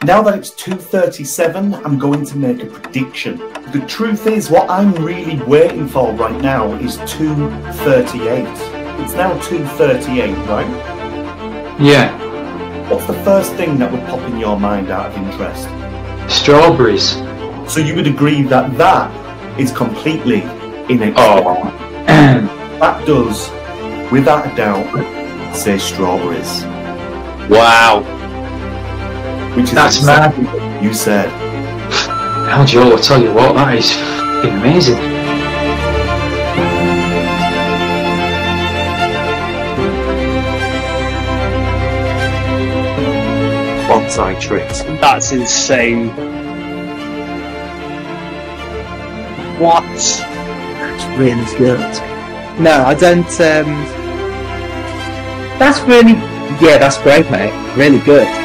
Now that it's 2:37, I'm going to make a prediction. The truth is, what I'm really waiting for right now is 2:38. It's now 2:38, right? Yeah. What's the first thing that would pop in your mind out of interest? Strawberries. So you would agree that that is completely inexplicable. Oh. That does, without a doubt, say strawberries. Wow. Which is That's exactly what you said. Now, Joe, I'll tell you what, that is f***ing amazing. Bonsai tricks. That's insane. What? That's really good. No, I don't. That's really. Yeah, that's great, mate. Really good.